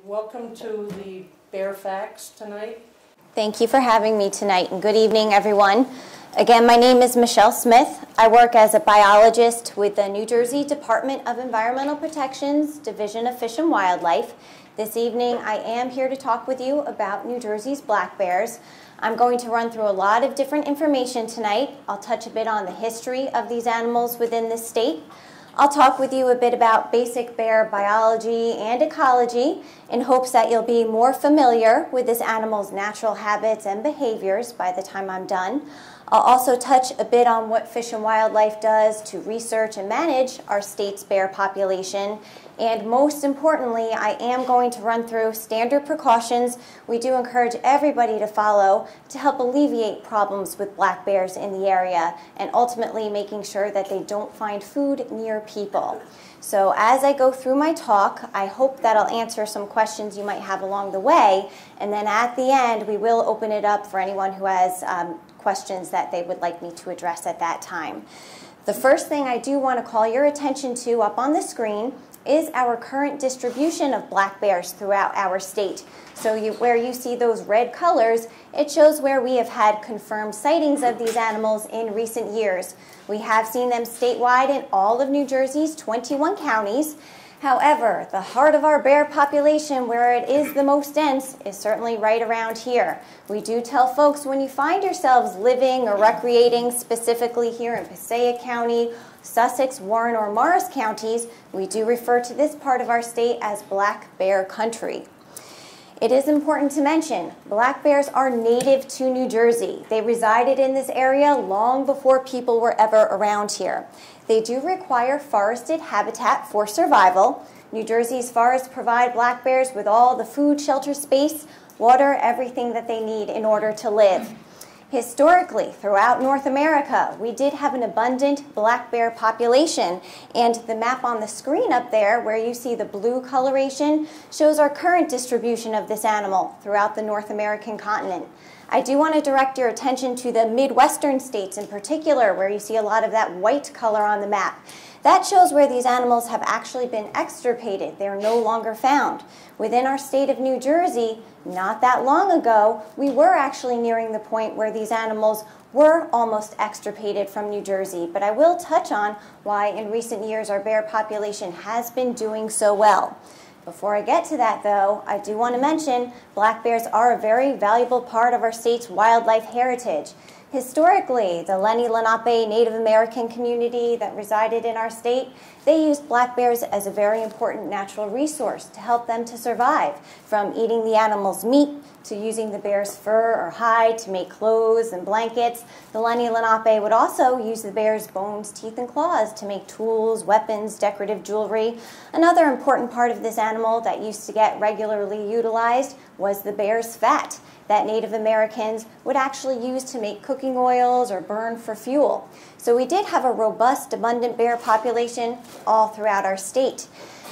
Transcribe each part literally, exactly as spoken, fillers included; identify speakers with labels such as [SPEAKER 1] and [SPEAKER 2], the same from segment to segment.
[SPEAKER 1] welcome to the Bear Facts tonight.
[SPEAKER 2] Thank you for having me tonight, and good evening, everyone. Again, my name is Michelle Smith. I work as a biologist with the New Jersey Department of Environmental Protection's Division of Fish and Wildlife. This evening, I am here to talk with you about New Jersey's black bears. I'm going to run through a lot of different information tonight. I'll touch a bit on the history of these animals within this state. I'll talk with you a bit about basic bear biology and ecology in hopes that you'll be more familiar with this animal's natural habits and behaviors by the time I'm done. I'll also touch a bit on what Fish and Wildlife does to research and manage our state's bear population. And most importantly, I am going to run through standard precautions we do encourage everybody to follow to help alleviate problems with black bears in the area and ultimately making sure that they don't find food near people. So as I go through my talk, I hope that I'll answer some questions you might have along the way. And then at the end, we will open it up for anyone who has um, questions that they would like me to address at that time. The first thing I do want to call your attention to up on the screen is our current distribution of black bears throughout our state. So you, where you see those red colors, it shows where we have had confirmed sightings of these animals in recent years. We have seen them statewide in all of New Jersey's twenty-one counties. However, the heart of our bear population, where it is the most dense, is certainly right around here. We do tell folks when you find yourselves living or recreating specifically here in Passaic County, Sussex, Warren, or Morris counties, we do refer to this part of our state as black bear country. It is important to mention, black bears are native to New Jersey. They resided in this area long before people were ever around here. They do require forested habitat for survival. New Jersey's forests provide black bears with all the food, shelter, space, water, everything that they need in order to live. Historically, throughout North America, we did have an abundant black bear population, and the map on the screen up there, where you see the blue coloration, shows our current distribution of this animal throughout the North American continent. I do want to direct your attention to the Midwestern states in particular, where you see a lot of that white color on the map. That shows where these animals have actually been extirpated. They are no longer found. Within our state of New Jersey, not that long ago, we were actually nearing the point where these animals were almost extirpated from New Jersey. But I will touch on why in recent years our bear population has been doing so well. Before I get to that, though, I do want to mention black bears are a very valuable part of our state's wildlife heritage. Historically, the Lenni Lenape Native American community that resided in our state, they used black bears as a very important natural resource to help them to survive, from eating the animal's meat to using the bear's fur or hide to make clothes and blankets. The Lenni Lenape would also use the bear's bones, teeth, and claws to make tools, weapons, decorative jewelry. Another important part of this animal that used to get regularly utilized was the bear's fat that Native Americans would actually use to make cooking oils or burn for fuel. So we did have a robust, abundant bear population all throughout our state.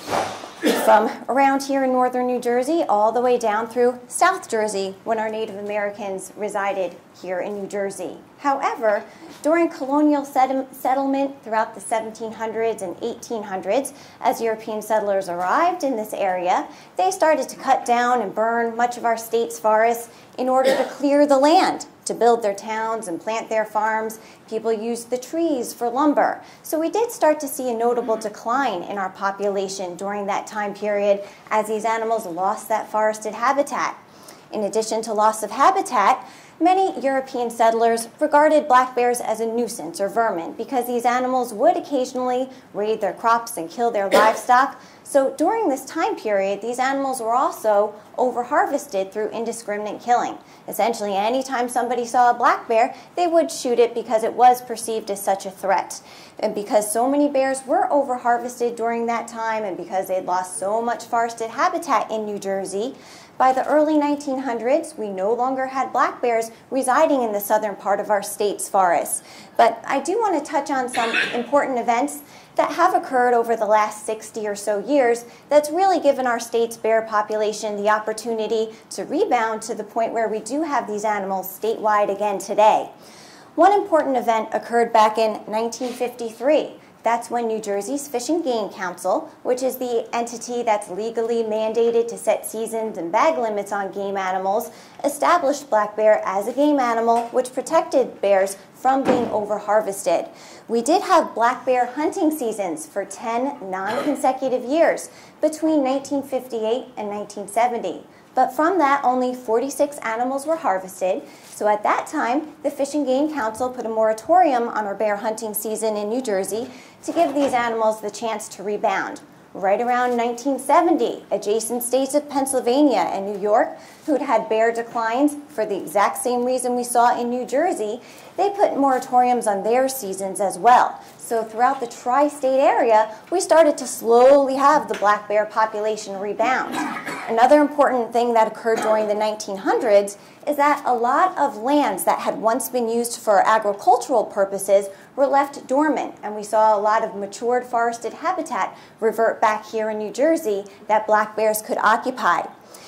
[SPEAKER 2] From around here in northern New Jersey all the way down through South Jersey when our Native Americans resided here in New Jersey. However, during colonial settlement throughout the seventeen hundreds and eighteen hundreds, as European settlers arrived in this area, they started to cut down and burn much of our state's forests in order to clear the land to build their towns and plant their farms. People used the trees for lumber. So we did start to see a notable decline in our population during that time period as these animals lost that forested habitat. In addition to loss of habitat, many European settlers regarded black bears as a nuisance or vermin because these animals would occasionally raid their crops and kill their livestock. So during this time period, these animals were also over-harvested through indiscriminate killing. Essentially, anytime somebody saw a black bear, they would shoot it because it was perceived as such a threat. And because so many bears were over-harvested during that time and because they'd lost so much forested habitat in New Jersey, by the early nineteen hundreds, we no longer had black bears residing in the southern part of our state's forests. But I do want to touch on some important events that have occurred over the last sixty or so years that's really given our state's bear population the opportunity to rebound to the point where we do have these animals statewide again today. One important event occurred back in nineteen fifty-three. that's when New Jersey's Fish and Game Council, which is the entity that's legally mandated to set seasons and bag limits on game animals, established black bear as a game animal, which protected bears from being over-harvested. We did have black bear hunting seasons for ten non-consecutive years between nineteen fifty-eight and nineteen seventy. But from that, only forty-six animals were harvested. So at that time, the Fish and Game Council put a moratorium on our bear hunting season in New Jersey to give these animals the chance to rebound. Right around nineteen seventy, adjacent states of Pennsylvania and New York, who'd had bear declines for the exact same reason we saw in New Jersey, they put moratoriums on their seasons as well. So throughout the tri-state area, we started to slowly have the black bear population rebound. Another important thing that occurred during the nineteen hundreds is that a lot of lands that had once been used for agricultural purposes were left dormant, and we saw a lot of matured forested habitat revert back here in New Jersey that black bears could occupy.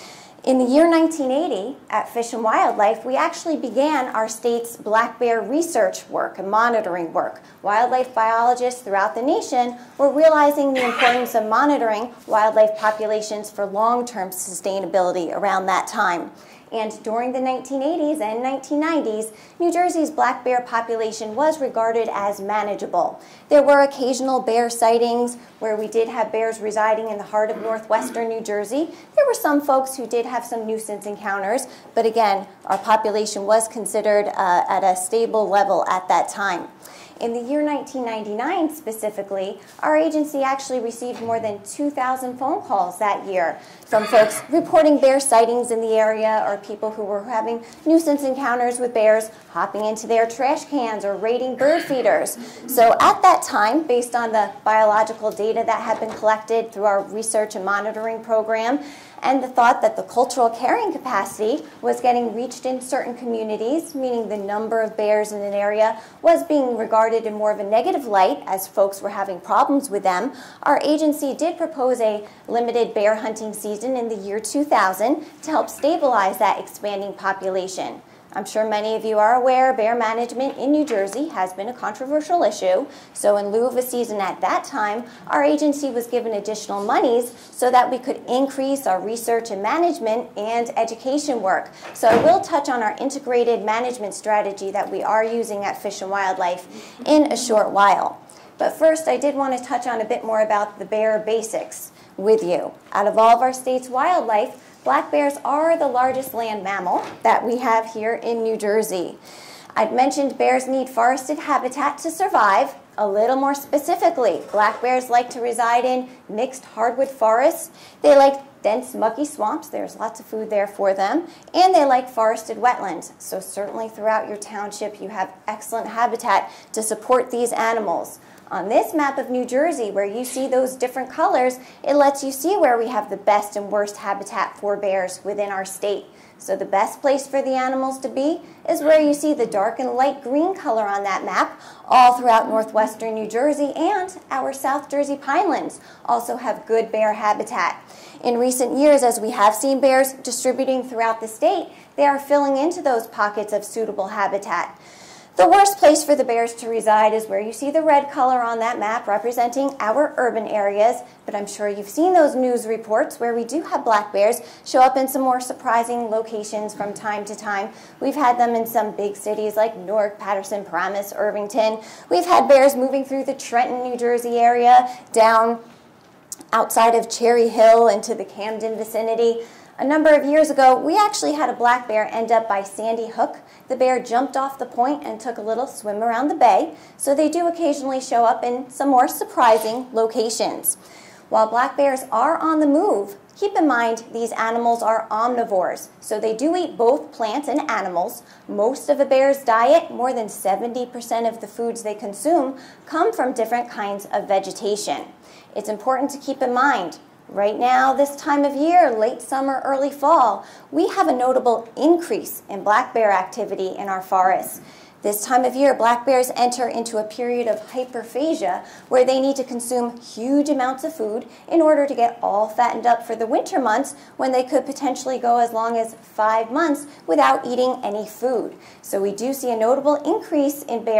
[SPEAKER 2] In the year nineteen eighty, at Fish and Wildlife, we actually began our state's black bear research work and monitoring work. Wildlife biologists throughout the nation were realizing the importance of monitoring wildlife populations for long-term sustainability around that time. And during the nineteen eighties and nineteen nineties, New Jersey's black bear population was regarded as manageable. There were occasional bear sightings where we did have bears residing in the heart of northwestern New Jersey. There were some folks who did have some nuisance encounters, but again, our population was considered uh, at a stable level at that time. In the year nineteen ninety-nine specifically, our agency actually received more than two thousand phone calls that year from folks reporting bear sightings in the area or people who were having nuisance encounters with bears hopping into their trash cans or raiding bird feeders. So at that time, based on the biological data that had been collected through our research and monitoring program, and the thought that the cultural carrying capacity was getting reached in certain communities, meaning the number of bears in an area was being regarded in more of a negative light as folks were having problems with them, our agency did propose a limited bear hunting season in the year two thousand to help stabilize that expanding population. I'm sure many of you are aware bear management in New Jersey has been a controversial issue, so in lieu of a season at that time, our agency was given additional monies so that we could increase our research and management and education work. So I will touch on our integrated management strategy that we are using at Fish and Wildlife in a short while. But first, I did want to touch on a bit more about the bear basics with you. Out of all of our state's wildlife, black bears are the largest land mammal that we have here in New Jersey. I'd mentioned bears need forested habitat to survive. A little more specifically, black bears like to reside in mixed hardwood forests. They like dense, mucky swamps. There's lots of food there for them. And they like forested wetlands. So certainly throughout your township, you have excellent habitat to support these animals. On this map of New Jersey, where you see those different colors, it lets you see where we have the best and worst habitat for bears within our state. So the best place for the animals to be is where you see the dark and light green color on that map, all throughout northwestern New Jersey, and our South Jersey pinelands also have good bear habitat. In recent years, as we have seen bears distributing throughout the state, they are filling into those pockets of suitable habitat. The worst place for the bears to reside is where you see the red color on that map representing our urban areas, but I'm sure you've seen those news reports where we do have black bears show up in some more surprising locations from time to time. We've had them in some big cities like Newark, Paterson, Paramus, Irvington. We've had bears moving through the Trenton, New Jersey area, down outside of Cherry Hill into the Camden vicinity. A number of years ago, we actually had a black bear end up by Sandy Hook. The bear jumped off the point and took a little swim around the bay, so they do occasionally show up in some more surprising locations. While black bears are on the move, keep in mind these animals are omnivores, so they do eat both plants and animals. Most of a bear's diet, more than seventy percent of the foods they consume, come from different kinds of vegetation. It's important to keep in mind, right now, this time of year, late summer, early fall, we have a notable increase in black bear activity in our forests. This time of year, black bears enter into a period of hyperphagia where they need to consume huge amounts of food in order to get all fattened up for the winter months when they could potentially go as long as five months without eating any food. So we do see a notable increase in bears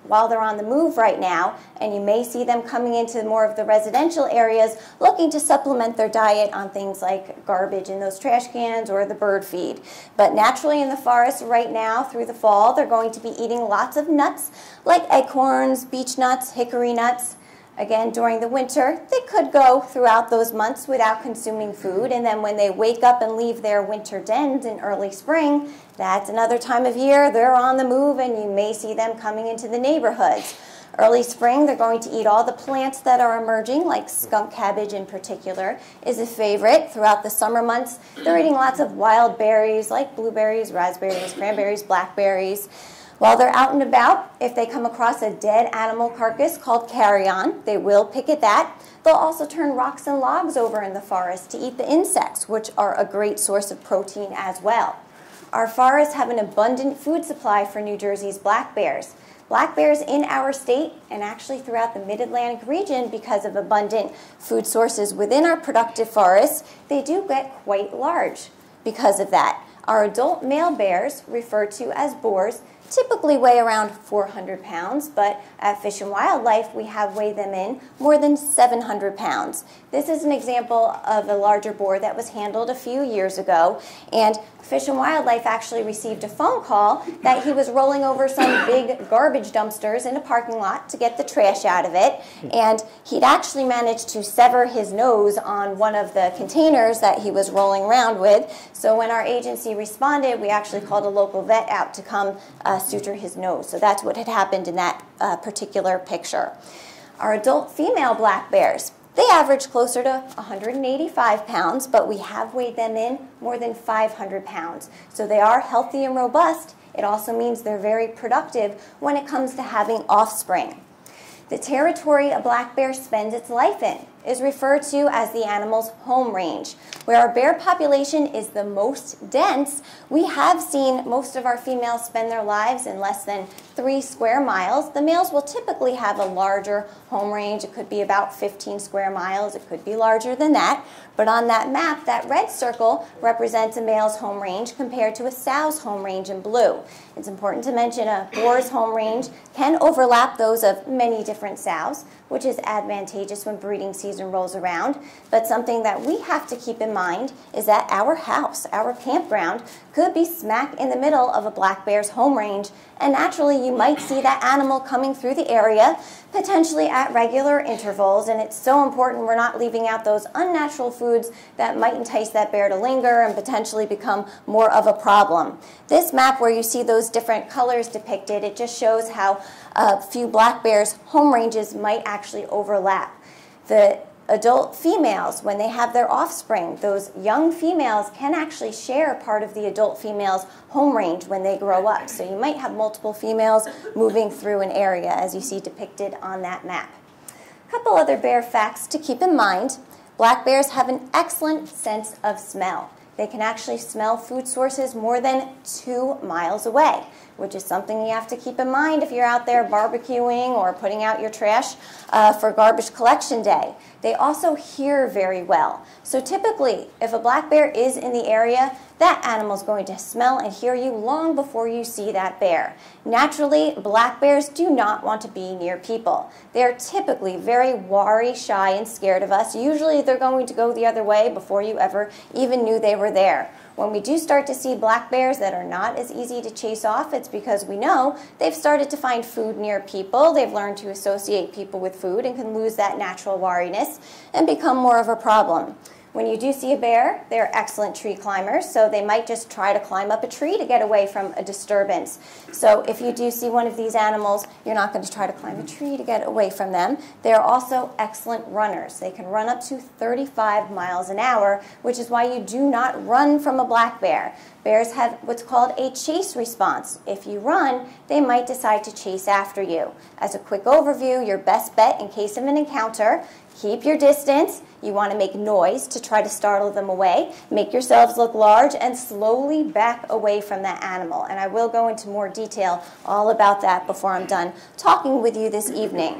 [SPEAKER 2] while they're on the move right now, and you may see them coming into more of the residential areas looking to supplement their diet on things like garbage in those trash cans or the bird feed. But naturally in the forest right now through the fall, they're going to be eating lots of nuts like acorns, beech nuts, hickory nuts. Again, during the winter, they could go throughout those months without consuming food, and then when they wake up and leave their winter dens in early spring, that's another time of year they're on the move, and you may see them coming into the neighborhoods. Early spring, they're going to eat all the plants that are emerging, like skunk cabbage in particular is a favorite. Throughout the summer months, they're eating lots of wild berries like blueberries, raspberries, cranberries, blackberries. While they're out and about, if they come across a dead animal carcass called carrion, they will pick at that. They'll also turn rocks and logs over in the forest to eat the insects, which are a great source of protein as well. Our forests have an abundant food supply for New Jersey's black bears. Black bears in our state, and actually throughout the Mid-Atlantic region, because of abundant food sources within our productive forests, they do get quite large because of that. Our adult male bears, referred to as boars, typically weigh around four hundred pounds, but at Fish and Wildlife, we have weighed them in more than seven hundred pounds. This is an example of a larger boar that was handled a few years ago, and Fish and Wildlife actually received a phone call that he was rolling over some big garbage dumpsters in a parking lot to get the trash out of it, and he'd actually managed to sever his nose on one of the containers that he was rolling around with. So when our agency responded, we actually called a local vet out to come uh, suture his nose. So that's what had happened in that uh, particular picture. Our adult female black bears, they average closer to one hundred eighty-five pounds, but we have weighed them in more than five hundred pounds. So they are healthy and robust. It also means they're very productive when it comes to having offspring. The territory a black bear spends its life in is referred to as the animal's home range. Where our bear population is the most dense, we have seen most of our females spend their lives in less than three square miles. The males will typically have a larger home range. It could be about fifteen square miles. It could be larger than that. But on that map, that red circle represents a male's home range compared to a sow's home range in blue. It's important to mention a boar's home range can overlap those of many different sows, which is advantageous when breeding season rolls around. But something that we have to keep in mind is that our house, our campground, could be smack in the middle of a black bear's home range, and naturally you might see that animal coming through the area, potentially at regular intervals, and it's so important we're not leaving out those unnatural foods that might entice that bear to linger and potentially become more of a problem. This map where you see those different colors depicted, it just shows how a few black bears' home ranges might actually overlap. The adult females, when they have their offspring, those young females can actually share part of the adult female's home range when they grow up. So you might have multiple females moving through an area, as you see depicted on that map. A couple other bear facts to keep in mind. Black bears have an excellent sense of smell. They can actually smell food sources more than two miles away, which is something you have to keep in mind if you're out there barbecuing or putting out your trash uh, for garbage collection day. They also hear very well. So typically, if a black bear is in the area, that animal's going to smell and hear you long before you see that bear. Naturally, black bears do not want to be near people. They're typically very wary, shy, and scared of us. Usually they're going to go the other way before you ever even knew they were there. When we do start to see black bears that are not as easy to chase off, it's because we know they've started to find food near people. They've learned to associate people with food and can lose that natural wariness and become more of a problem. When you do see a bear, they're excellent tree climbers, so they might just try to climb up a tree to get away from a disturbance. So if you do see one of these animals, you're not going to try to climb a tree to get away from them. They're also excellent runners. They can run up to thirty-five miles an hour, which is why you do not run from a black bear. Bears have what's called a chase response. If you run, they might decide to chase after you. As a quick overview, your best bet in case of an encounter, keep your distance. You want to make noise to try to startle them away. Make yourselves look large and slowly back away from that animal. And I will go into more detail all about that before I'm done talking with you this evening.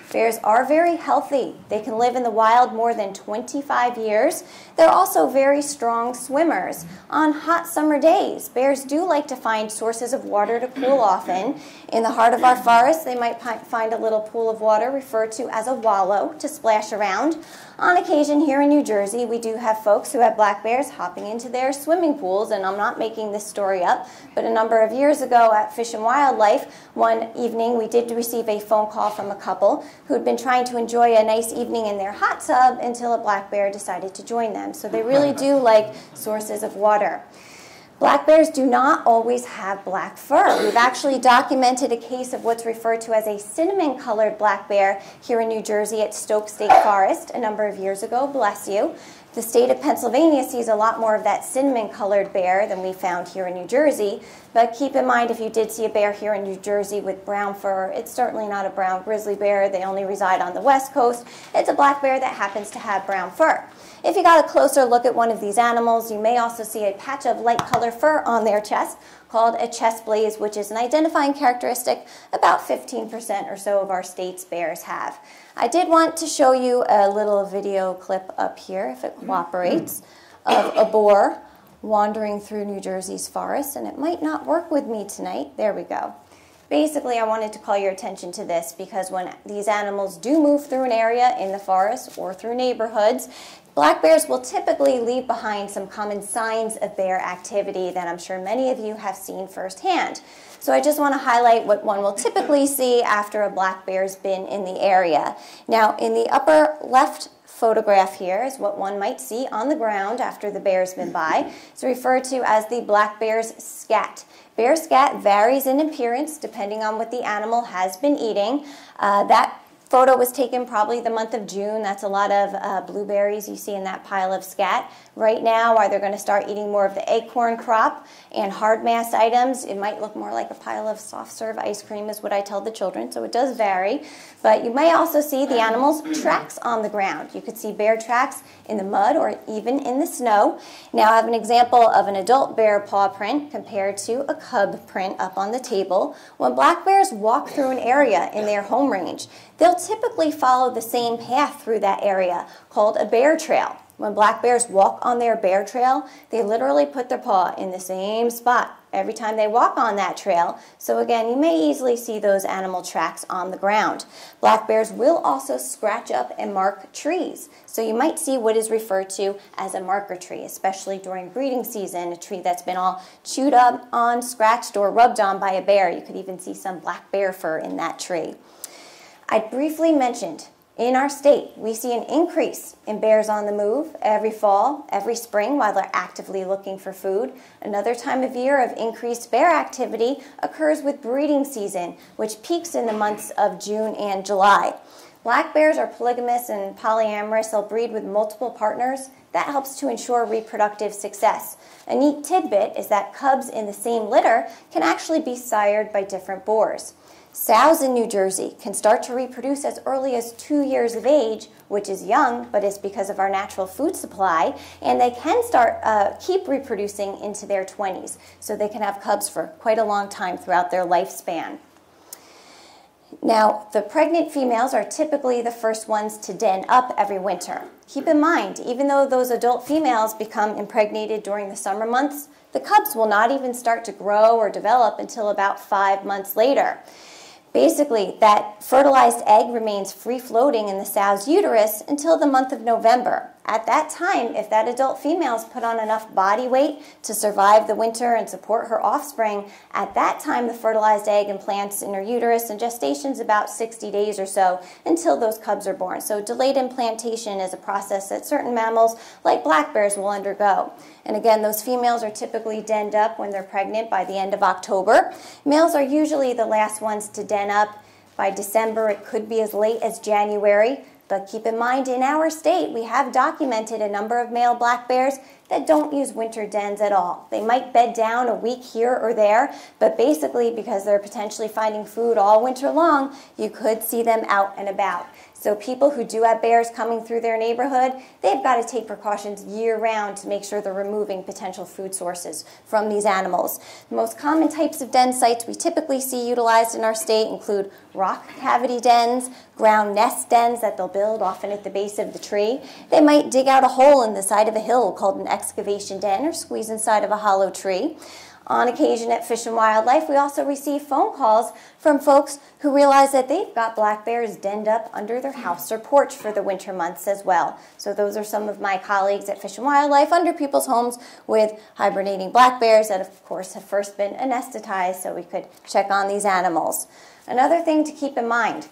[SPEAKER 2] Bears are very healthy. They can live in the wild more than twenty-five years. They're also very strong swimmers. On hot summer days, bears do like to find sources of water to cool off in. In the heart of our forest, they might find a little pool of water referred to as a wallow to splash around. On occasion here in New Jersey, we do have folks who have black bears hopping into their swimming pools, and I'm not making this story up, but a number of years ago at Fish and Wildlife, one evening we did receive a phone call from a couple who had been trying to enjoy a nice evening in their hot tub until a black bear decided to join them. So they really do like sources of water. Black bears do not always have black fur. We've actually documented a case of what's referred to as a cinnamon-colored black bear here in New Jersey at Stoke State Forest a number of years ago, bless you. The state of Pennsylvania sees a lot more of that cinnamon-colored bear than we found here in New Jersey, but keep in mind if you did see a bear here in New Jersey with brown fur, it's certainly not a brown grizzly bear. They only reside on the West Coast. It's a black bear that happens to have brown fur. If you got a closer look at one of these animals, you may also see a patch of light color fur on their chest called a chest blaze, which is an identifying characteristic about fifteen percent or so of our state's bears have. I did want to show you a little video clip up here, if it cooperates, of a boar wandering through New Jersey's forest, and it might not work with me tonight. There we go. Basically, I wanted to call your attention to this because when these animals do move through an area in the forest or through neighborhoods, black bears will typically leave behind some common signs of bear activity that I'm sure many of you have seen firsthand. So I just want to highlight what one will typically see after a black bear's been in the area. Now, in the upper left photograph here is what one might see on the ground after the bear's been by. It's referred to as the black bear's scat. Bear scat varies in appearance depending on what the animal has been eating. Uh, that photo was taken probably the month of June. That's a lot of uh, blueberries you see in that pile of scat. Right now, are they going to start eating more of the acorn crop and hard mass items? It might look more like a pile of soft serve ice cream is what I tell the children, so it does vary. But you may also see the animal's tracks on the ground. You could see bear tracks in the mud or even in the snow. Now I have an example of an adult bear paw print compared to a cub print up on the table. When black bears walk through an area in their home range, they'll typically follow the same path through that area called a bear trail. When black bears walk on their bear trail, they literally put their paw in the same spot every time they walk on that trail. So again, you may easily see those animal tracks on the ground. Black bears will also scratch up and mark trees. So you might see what is referred to as a marker tree, especially during breeding season, a tree that's been all chewed up on, scratched, or rubbed on by a bear. You could even see some black bear fur in that tree. I briefly mentioned in our state, we see an increase in bears on the move every fall, every spring while they're actively looking for food. Another time of year of increased bear activity occurs with breeding season, which peaks in the months of June and July. Black bears are polygamous and polyamorous. They'll breed with multiple partners. That helps to ensure reproductive success. A neat tidbit is that cubs in the same litter can actually be sired by different boars. Sows in New Jersey can start to reproduce as early as two years of age, which is young, but it's because of our natural food supply, and they can start uh, keep reproducing into their twenties, so they can have cubs for quite a long time throughout their lifespan. Now, the pregnant females are typically the first ones to den up every winter. Keep in mind, even though those adult females become impregnated during the summer months, the cubs will not even start to grow or develop until about five months later. Basically, that fertilized egg remains free-floating in the sow's uterus until the month of November. At that time, if that adult female has put on enough body weight to survive the winter and support her offspring, at that time the fertilized egg implants in her uterus, and gestation is about sixty days or so until those cubs are born. So delayed implantation is a process that certain mammals, like black bears, will undergo. And again, those females are typically denned up when they're pregnant by the end of October. Males are usually the last ones to den up. By December, it could be as late as January. But keep in mind, in our state, we have documented a number of male black bears that don't use winter dens at all. They might bed down a week here or there, but basically because they're potentially finding food all winter long, you could see them out and about. So people who do have bears coming through their neighborhood, they've got to take precautions year-round to make sure they're removing potential food sources from these animals. The most common types of den sites we typically see utilized in our state include rock cavity dens, ground nest dens that they'll build often at the base of the tree. They might dig out a hole in the side of a hill called an excavation den or squeeze inside of a hollow tree. On occasion at Fish and Wildlife, we also receive phone calls from folks who realize that they've got black bears denned up under their house or porch for the winter months as well. So those are some of my colleagues at Fish and Wildlife under people's homes with hibernating black bears that, of course, have first been anesthetized so we could check on these animals. Another thing to keep in mind,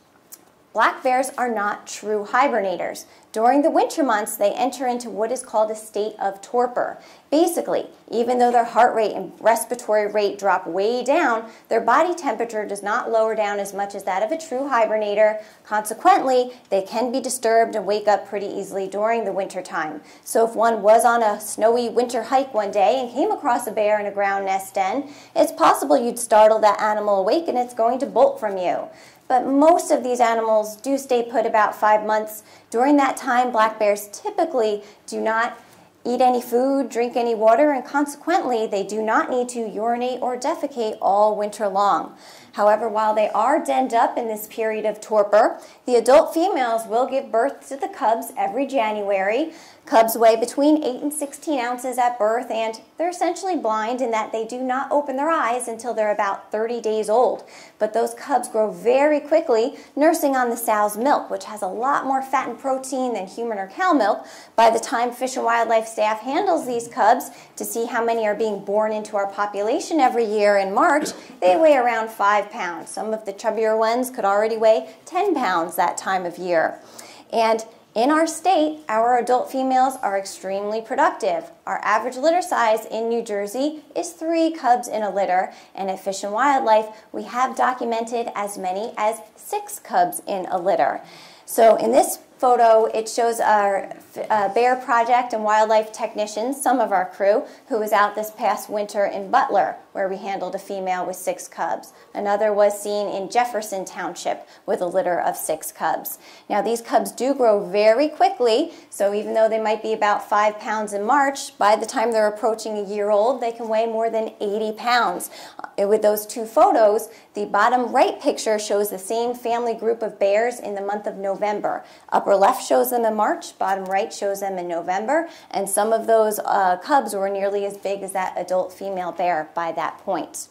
[SPEAKER 2] black bears are not true hibernators. During the winter months, they enter into what is called a state of torpor. Basically, even though their heart rate and respiratory rate drop way down, their body temperature does not lower down as much as that of a true hibernator. Consequently, they can be disturbed and wake up pretty easily during the winter time. So if one was on a snowy winter hike one day and came across a bear in a ground nest den, it's possible you'd startle that animal awake and it's going to bolt from you. But most of these animals do stay put about five months. During that time, black bears typically do not eat any food, drink any water, and consequently, they do not need to urinate or defecate all winter long. However, while they are denned up in this period of torpor, the adult females will give birth to the cubs every January. Cubs weigh between eight and sixteen ounces at birth, and they're essentially blind in that they do not open their eyes until they're about thirty days old. But those cubs grow very quickly, nursing on the sow's milk, which has a lot more fat and protein than human or cow milk. By the time Fish and Wildlife staff handles these cubs to see how many are being born into our population every year in March, they weigh around five pounds. Some of the chubbier ones could already weigh ten pounds that time of year. And in our state, our adult females are extremely productive. Our average litter size in New Jersey is three cubs in a litter, and at Fish and Wildlife, we have documented as many as six cubs in a litter. So in this photo, it shows our uh, bear project and wildlife technicians, some of our crew, who was out this past winter in Butler, where we handled a female with six cubs. Another was seen in Jefferson Township with a litter of six cubs. Now, these cubs do grow very quickly, so even though they might be about five pounds in March, by the time they're approaching a year old, they can weigh more than eighty pounds. Uh, with those two photos, the bottom right picture shows the same family group of bears in the month of November. Upper left shows them in March, bottom right shows them in November, and some of those uh, cubs were nearly as big as that adult female bear by that point.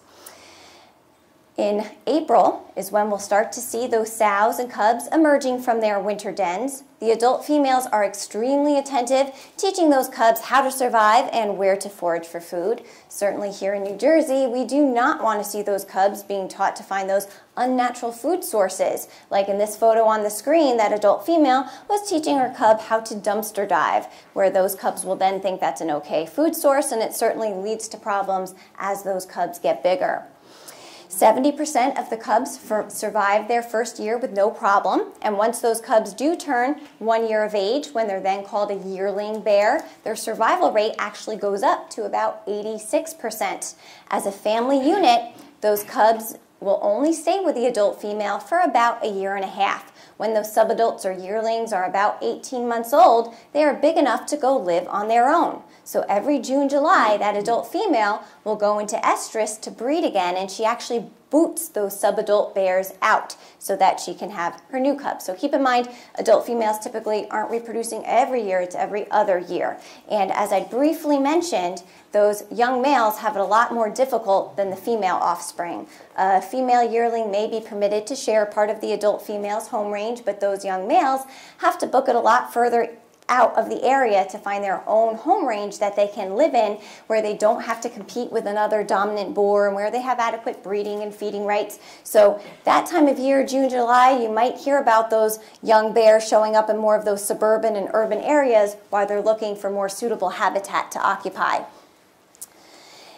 [SPEAKER 2] In April is when we'll start to see those sows and cubs emerging from their winter dens. The adult females are extremely attentive, teaching those cubs how to survive and where to forage for food. Certainly here in New Jersey, we do not want to see those cubs being taught to find those unnatural food sources. Like in this photo on the screen, that adult female was teaching her cub how to dumpster dive, where those cubs will then think that's an okay food source, and it certainly leads to problems as those cubs get bigger. seventy percent of the cubs for, survive their first year with no problem, and once those cubs do turn one year of age, when they're then called a yearling bear, their survival rate actually goes up to about eighty-six percent. As a family unit, those cubs will only stay with the adult female for about a year and a half. When those subadults or yearlings are about eighteen months old, they are big enough to go live on their own. So every June, July, that adult female will go into estrus to breed again, and she actually boots those subadult bears out so that she can have her new cubs. So keep in mind, adult females typically aren't reproducing every year, it's every other year. And as I briefly mentioned, those young males have it a lot more difficult than the female offspring. A female yearling may be permitted to share part of the adult female's home range, but those young males have to book it a lot further out of the area to find their own home range that they can live in, where they don't have to compete with another dominant boar and where they have adequate breeding and feeding rights. So that time of year, June, July, you might hear about those young bears showing up in more of those suburban and urban areas while they're looking for more suitable habitat to occupy.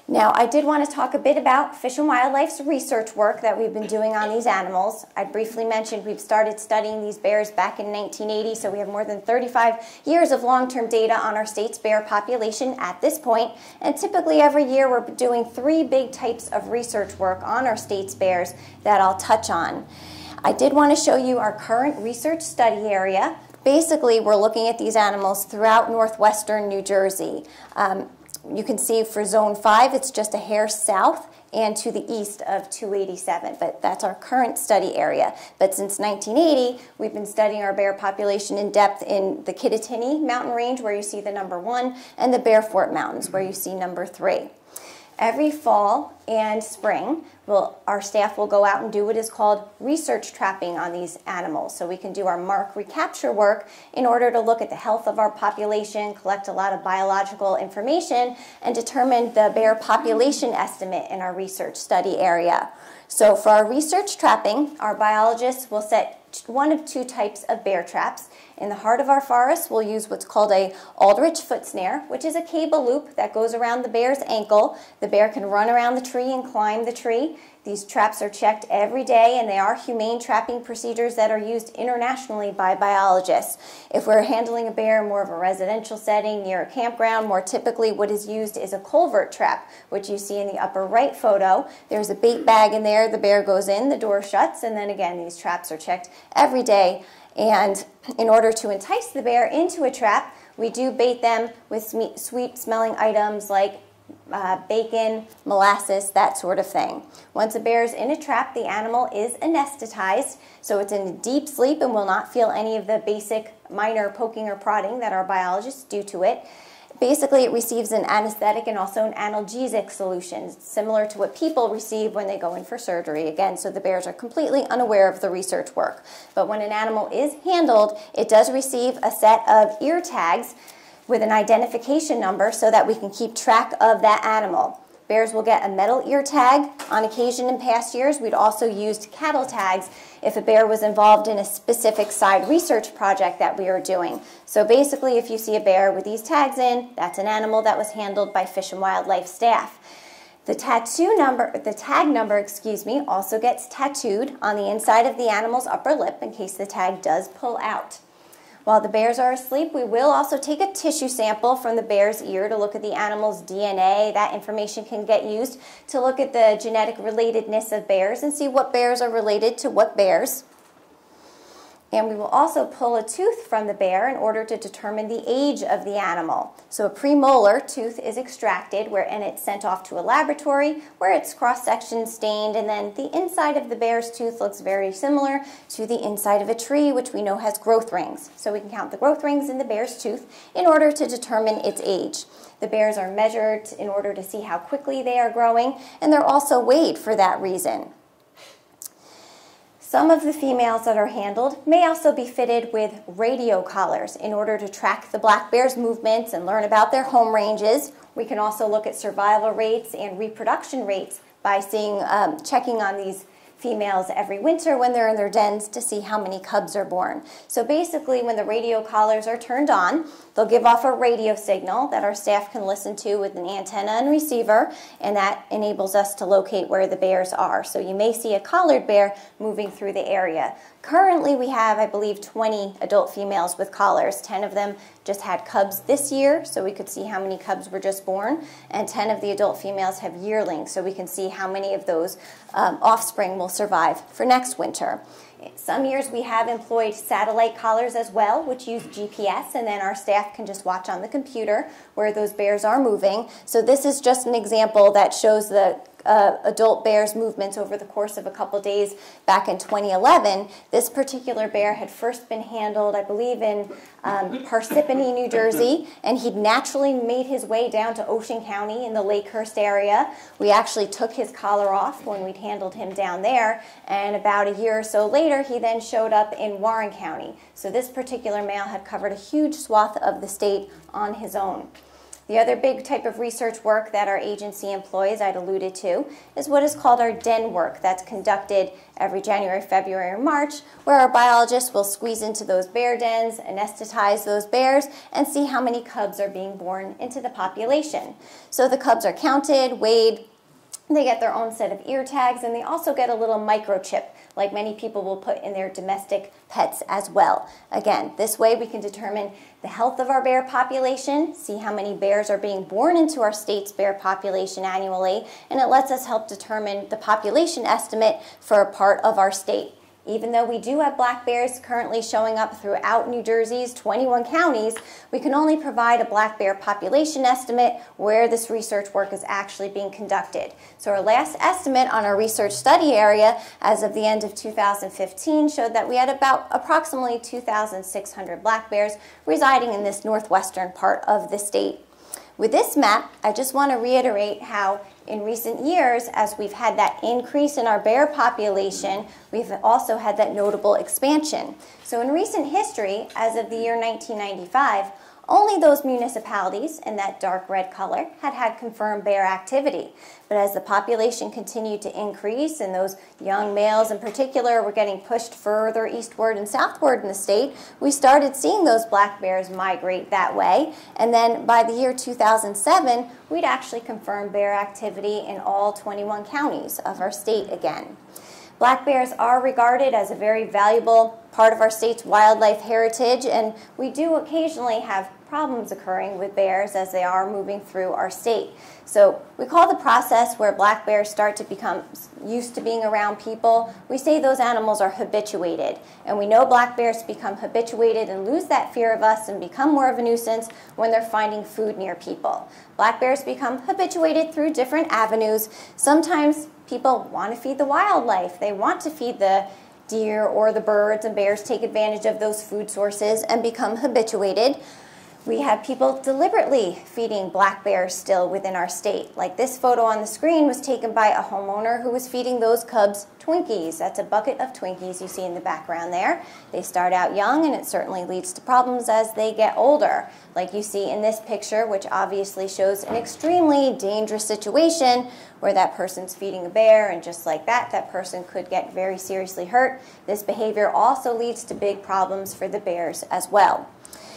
[SPEAKER 2] Now, I did want to talk a bit about Fish and Wildlife's research work that we've been doing on these animals. I briefly mentioned we've started studying these bears back in nineteen eighty, so we have more than thirty-five years of long-term data on our state's bear population at this point. And typically every year we're doing three big types of research work on our state's bears that I'll touch on. I did want to show you our current research study area. Basically, we're looking at these animals throughout northwestern New Jersey. Um, You can see for zone five, it's just a hair south and to the east of two eighty-seven, but that's our current study area. But since nineteen eighty, we've been studying our bear population in depth in the Kittatinny mountain range, where you see the number one, and the Bearfort Mountains, where you see number three. Every fall and spring, we'll, our staff will go out and do what is called research trapping on these animals. So we can do our mark recapture work in order to look at the health of our population, collect a lot of biological information, and determine the bear population estimate in our research study area. So for our research trapping, our biologists will set one of two types of bear traps. In the heart of our forest, we'll use what's called a Aldrich foot snare, which is a cable loop that goes around the bear's ankle. The bear can run around the tree and climb the tree. These traps are checked every day, and they are humane trapping procedures that are used internationally by biologists. If we're handling a bear in more of a residential setting near a campground, more typically what is used is a culvert trap, which you see in the upper right photo. There's a bait bag in there, the bear goes in, the door shuts, and then again, these traps are checked every day. And in order to entice the bear into a trap, we do bait them with sweet-smelling items like uh, bacon, molasses, that sort of thing. Once a bear is in a trap, the animal is anesthetized, so it's in a deep sleep and will not feel any of the basic minor poking or prodding that our biologists do to it. Basically, it receives an anesthetic and also an analgesic solution, similar to what people receive when they go in for surgery. Again, so the bears are completely unaware of the research work. But when an animal is handled, it does receive a set of ear tags with an identification number so that we can keep track of that animal. Bears will get a metal ear tag. On occasion in past years, we'd also used cattle tags if a bear was involved in a specific side research project that we were doing. So basically, if you see a bear with these tags in, that's an animal that was handled by Fish and Wildlife staff. The tattoo number, the tag number, excuse me, also gets tattooed on the inside of the animal's upper lip in case the tag does pull out. While the bears are asleep, we will also take a tissue sample from the bear's ear to look at the animal's D N A. That information can get used to look at the genetic relatedness of bears and see what bears are related to what bears. And we will also pull a tooth from the bear in order to determine the age of the animal. So a premolar tooth is extracted where, and it's sent off to a laboratory where it's cross-section stained, and then the inside of the bear's tooth looks very similar to the inside of a tree, which we know has growth rings. So we can count the growth rings in the bear's tooth in order to determine its age. The bears are measured in order to see how quickly they are growing, and they're also weighed for that reason. Some of the females that are handled may also be fitted with radio collars in order to track the black bear's movements and learn about their home ranges. We can also look at survival rates and reproduction rates by seeing, um, checking on these females every winter when they're in their dens to see how many cubs are born. So basically, when the radio collars are turned on, they'll give off a radio signal that our staff can listen to with an antenna and receiver, and that enables us to locate where the bears are. So you may see a collared bear moving through the area. Currently, we have, I believe, twenty adult females with collars. ten of them just had cubs this year, so we could see how many cubs were just born, and ten of the adult females have yearlings, so we can see how many of those um, offspring will survive for next winter. Some years we have employed satellite collars as well, which use G P S, and then our staff can just watch on the computer where those bears are moving. So this is just an example that shows the Uh, adult bear's movements over the course of a couple days back in twenty eleven. This particular bear had first been handled, I believe, in um, Parsippany, New Jersey, and he'd naturally made his way down to Ocean County in the Lakehurst area. We actually took his collar off when we'd handled him down there, and about a year or so later, he then showed up in Warren County. So this particular male had covered a huge swath of the state on his own. The other big type of research work that our agency employs, I'd alluded to, is what is called our den work. That's conducted every January, February, or March, where our biologists will squeeze into those bear dens, anesthetize those bears, and see how many cubs are being born into the population. So the cubs are counted, weighed, they get their own set of ear tags, and they also get a little microchip, like many people will put in their domestic pets as well. Again, this way we can determine the health of our bear population, see how many bears are being born into our state's bear population annually, and it lets us help determine the population estimate for a part of our state. Even though we do have black bears currently showing up throughout New Jersey's twenty-one counties, we can only provide a black bear population estimate where this research work is actually being conducted. So our last estimate on our research study area as of the end of two thousand fifteen showed that we had about approximately two thousand six hundred black bears residing in this northwestern part of the state. With this map, I just want to reiterate how in recent years, as we've had that increase in our bear population, we've also had that notable expansion. So in recent history, as of the year nineteen ninety-five, only those municipalities in that dark red color had had confirmed bear activity. But as the population continued to increase and those young males in particular were getting pushed further eastward and southward in the state, we started seeing those black bears migrate that way. And then by the year two thousand seven, we'd actually confirmed bear activity in all twenty-one counties of our state again. Black bears are regarded as a very valuable part of our state's wildlife heritage, and we do occasionally have problems occurring with bears as they are moving through our state. So we call the process where black bears start to become used to being around people, we say those animals are habituated. And we know black bears become habituated and lose that fear of us and become more of a nuisance when they're finding food near people. Black bears become habituated through different avenues. Sometimes people want to feed the wildlife. They want to feed the deer or the birds, and bears take advantage of those food sources and become habituated. We have people deliberately feeding black bears still within our state. Like this photo on the screen was taken by a homeowner who was feeding those cubs Twinkies. That's a bucket of Twinkies you see in the background there. They start out young, and it certainly leads to problems as they get older. Like you see in this picture, which obviously shows an extremely dangerous situation where that person's feeding a bear, and just like that, that person could get very seriously hurt. This behavior also leads to big problems for the bears as well.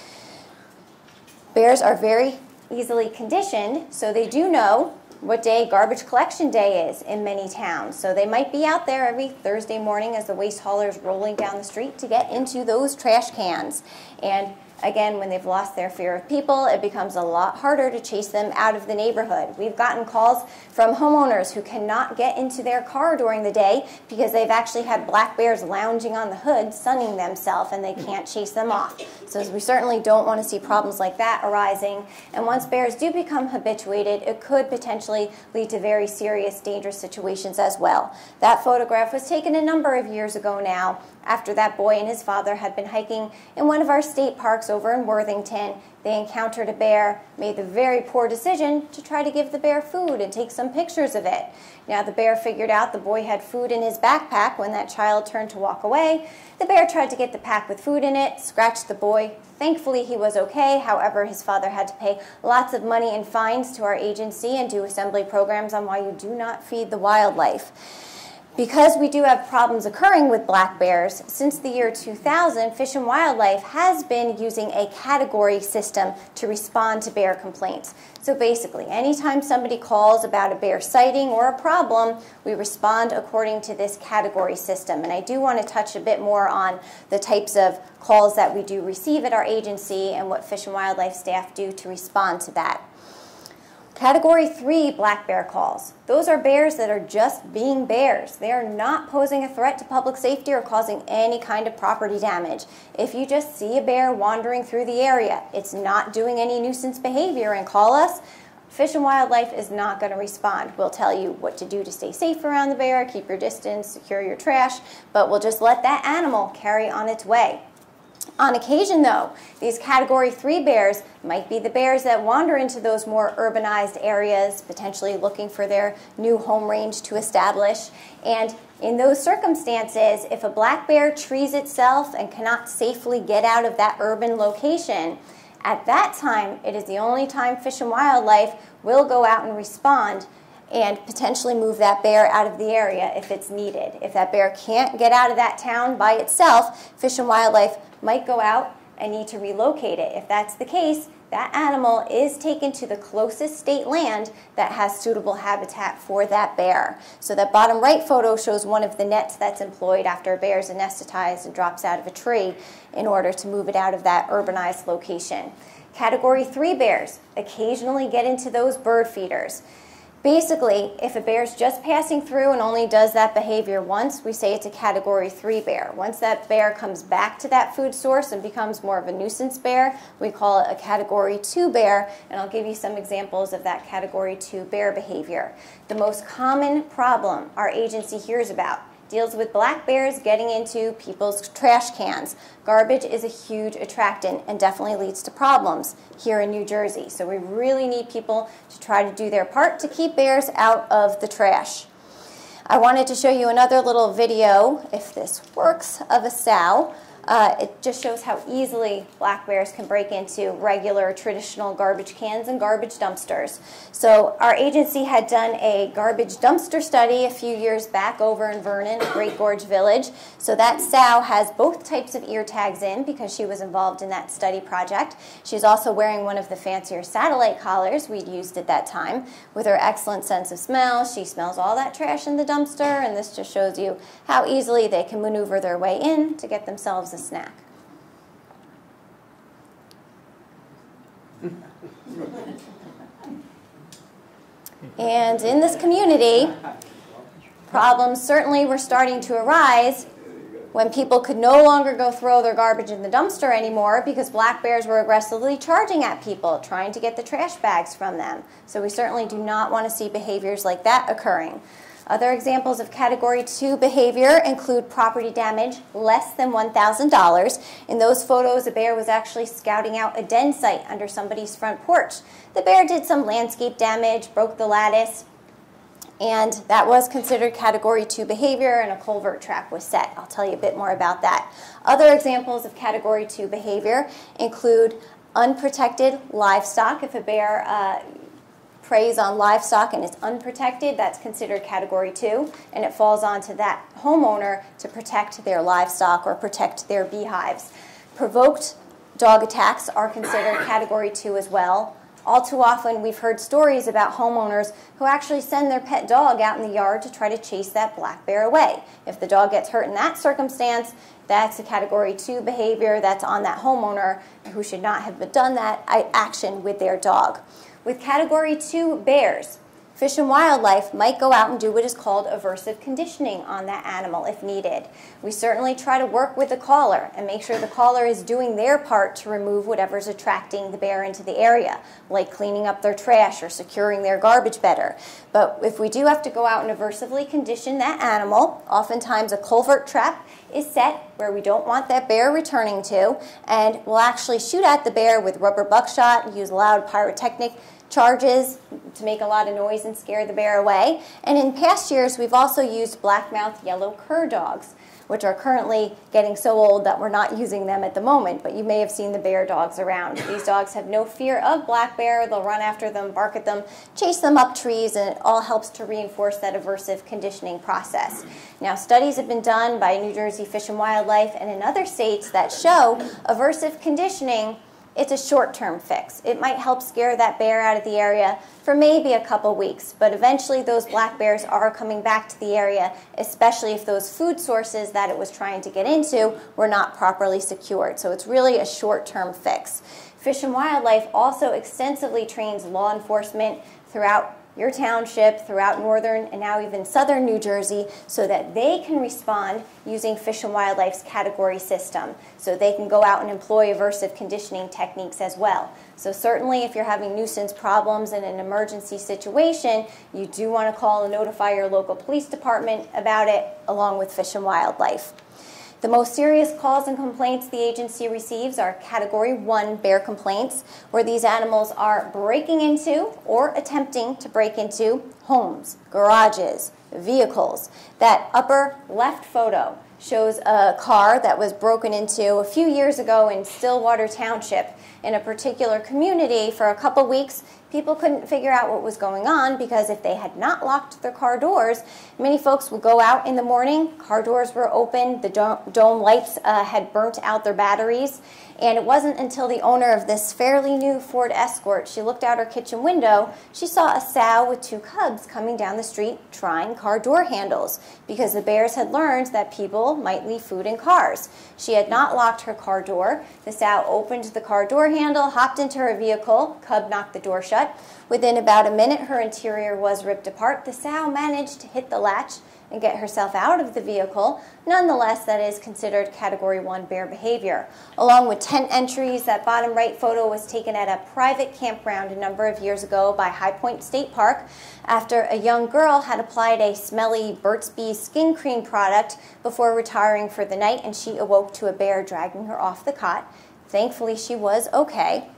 [SPEAKER 2] Bears are very easily conditioned, so they do know what day garbage collection day is in many towns. So they might be out there every Thursday morning as the waste hauler is rolling down the street to get into those trash cans. And again, when they've lost their fear of people, it becomes a lot harder to chase them out of the neighborhood. We've gotten calls from homeowners who cannot get into their car during the day because they've actually had black bears lounging on the hood, sunning themselves, and they can't chase them off. So we certainly don't want to see problems like that arising. And once bears do become habituated, it could potentially lead to very serious, dangerous situations as well. That photograph was taken a number of years ago now, after that boy and his father had been hiking in one of our state parks over in Worthington. They encountered a bear, made the very poor decision to try to give the bear food and take some pictures of it. Now the bear figured out the boy had food in his backpack when that child turned to walk away. The bear tried to get the pack with food in it, scratched the boy. Thankfully he was okay. However, his father had to pay lots of money in fines to our agency and do assembly programs on why you do not feed the wildlife. Because we do have problems occurring with black bears, since the year two thousand, Fish and Wildlife has been using a category system to respond to bear complaints. So basically, anytime somebody calls about a bear sighting or a problem, we respond according to this category system. And I do want to touch a bit more on the types of calls that we do receive at our agency and what Fish and Wildlife staff do to respond to that. Category three black bear calls. Those are bears that are just being bears. They are not posing a threat to public safety or causing any kind of property damage. If you just see a bear wandering through the area, it's not doing any nuisance behavior, and call us, Fish and Wildlife is not going to respond. We'll tell you what to do to stay safe around the bear, keep your distance, secure your trash, but we'll just let that animal carry on its way. On occasion, though, these category three bears might be the bears that wander into those more urbanized areas, potentially looking for their new home range to establish. And in those circumstances, if a black bear trees itself and cannot safely get out of that urban location, At that time, it is the only time Fish and Wildlife will go out and respond and potentially move that bear out of the area if it's needed. If that bear can't get out of that town by itself, Fish and Wildlife might go out and need to relocate it. If that's the case, that animal is taken to the closest state land that has suitable habitat for that bear. So that bottom right photo shows one of the nets that's employed after a bear is anesthetized and drops out of a tree in order to move it out of that urbanized location. Category three bears occasionally get into those bird feeders. Basically, if a bear's just passing through and only does that behavior once, we say it's a category three bear. Once that bear comes back to that food source and becomes more of a nuisance bear, we call it a category two bear, and I'll give you some examples of that category two bear behavior. The most common problem our agency hears about deals with black bears getting into people's trash cans. Garbage is a huge attractant and definitely leads to problems here in New Jersey. So we really need people to try to do their part to keep bears out of the trash. I wanted to show you another little video, if this works, of a sow. Uh, it just shows how easily black bears can break into regular traditional garbage cans and garbage dumpsters. So our agency had done a garbage dumpster study a few years back over in Vernon, Great Gorge Village. So that sow has both types of ear tags in because she was involved in that study project. She's also wearing one of the fancier satellite collars we'd used at that time. With her excellent sense of smell, she smells all that trash in the dumpster, and this just shows you how easily they can maneuver their way in to get themselves a snack. And in this community, problems certainly were starting to arise when people could no longer go throw their garbage in the dumpster anymore because black bears were aggressively charging at people, trying to get the trash bags from them. So we certainly do not want to see behaviors like that occurring. Other examples of category two behavior include property damage less than one thousand dollars. In those photos, a bear was actually scouting out a den site under somebody's front porch. The bear did some landscape damage, broke the lattice, and that was considered category two behavior, and a culvert trap was set. I'll tell you a bit more about that. Other examples of category two behavior include unprotected livestock. If a bear uh, preys on livestock and is unprotected, that's considered category two, and it falls onto that homeowner to protect their livestock or protect their beehives. Provoked dog attacks are considered category two as well. All too often, we've heard stories about homeowners who actually send their pet dog out in the yard to try to chase that black bear away. If the dog gets hurt in that circumstance, that's a category two behavior that's on that homeowner who should not have done that action with their dog. With category two bears, Fish and Wildlife might go out and do what is called aversive conditioning on that animal if needed. We certainly try to work with the caller and make sure the caller is doing their part to remove whatever's attracting the bear into the area, like cleaning up their trash or securing their garbage better. But if we do have to go out and aversively condition that animal, oftentimes a culvert trap is set where we don't want that bear returning to, and we'll actually shoot at the bear with rubber buckshot, use loud pyrotechnic charges to make a lot of noise and scare the bear away. And in past years, we've also used black-mouthed yellow cur dogs, which are currently getting so old that we're not using them at the moment, but you may have seen the bear dogs around. These dogs have no fear of black bear. They'll run after them, bark at them, chase them up trees, and it all helps to reinforce that aversive conditioning process. Now, studies have been done by New Jersey Fish and Wildlife and in other states that show aversive conditioning, it's a short-term fix. It might help scare that bear out of the area for maybe a couple weeks, but eventually those black bears are coming back to the area, especially if those food sources that it was trying to get into were not properly secured. So it's really a short-term fix. Fish and Wildlife also extensively trains law enforcement throughout your township, throughout northern and now even southern New Jersey, so that they can respond using Fish and Wildlife's category system. So they can go out and employ aversive conditioning techniques as well. So certainly if you're having nuisance problems in an emergency situation, you do want to call and notify your local police department about it, along with Fish and Wildlife. The most serious calls and complaints the agency receives are category one bear complaints, where these animals are breaking into or attempting to break into homes, garages, vehicles. That upper left photo shows a car that was broken into a few years ago in Stillwater Township in a particular community. For a couple weeks, people couldn't figure out what was going on because if they had not locked their car doors, many folks would go out in the morning, car doors were open, the dome, dome lights uh, had burnt out their batteries, and it wasn't until the owner of this fairly new Ford Escort, she looked out her kitchen window, she saw a sow with two cubs coming down the street trying car door handles because the bears had learned that people might leave food in cars. She had not locked her car door. The sow opened the car door handle, hopped into her vehicle, cub knocked the door shut. Within about a minute, her interior was ripped apart. The sow managed to hit the latch and get herself out of the vehicle. Nonetheless, that is considered Category one bear behavior. Along with tent entries, that bottom right photo was taken at a private campground a number of years ago by High Point State Park after a young girl had applied a smelly Burt's Bees skin cream product before retiring for the night, and she awoke to a bear dragging her off the cot. Thankfully, she was okay.